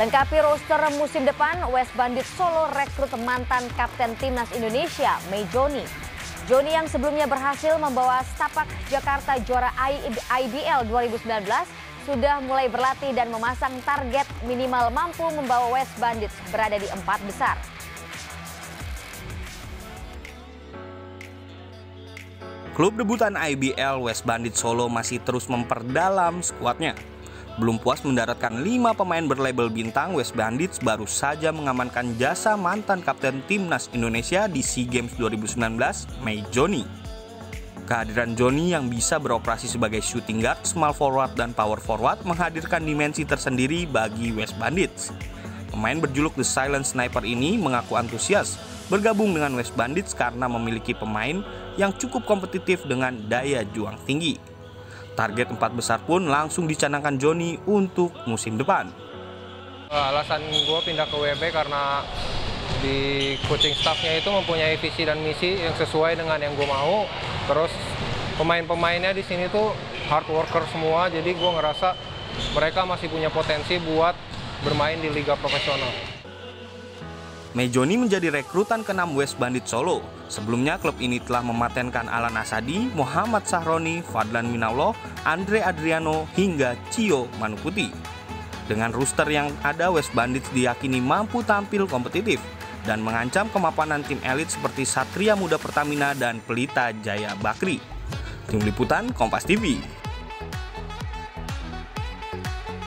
Lengkapi roster musim depan, West Bandits Solo rekrut mantan Kapten Timnas Indonesia, May Joni. Joni yang sebelumnya berhasil membawa Setapak Jakarta juara IBL 2019 sudah mulai berlatih dan memasang target minimal mampu membawa West Bandits berada di 4 besar. Klub debutan IBL West Bandits Solo masih terus memperdalam skuadnya. Belum puas mendaratkan 5 pemain berlabel bintang, West Bandits baru saja mengamankan jasa mantan Kapten Timnas Indonesia di SEA Games 2019, May Joni. Kehadiran Joni yang bisa beroperasi sebagai shooting guard, small forward, dan power forward menghadirkan dimensi tersendiri bagi West Bandits. Pemain berjuluk The Silent Sniper ini mengaku antusias bergabung dengan West Bandits karena memiliki pemain yang cukup kompetitif dengan daya juang tinggi. Target 4 besar pun langsung dicanangkan Joni untuk musim depan. Alasan gue pindah ke WB karena di coaching staffnya itu mempunyai visi dan misi yang sesuai dengan yang gue mau. Terus pemain-pemainnya di sini tuh hard worker semua, jadi gue ngerasa mereka masih punya potensi buat bermain di liga profesional. May Joni menjadi rekrutan ke-6 West Bandits Solo. Sebelumnya klub ini telah mematenkan Alan Asadi, Muhammad Sahroni, Fadlan Minallah, Andre Adriano, hingga Cio Manuputi. Dengan roster yang ada, West Bandits diyakini mampu tampil kompetitif dan mengancam kemapanan tim elit seperti Satria Muda Pertamina dan Pelita Jaya Bakri. Tim Liputan Kompas TV.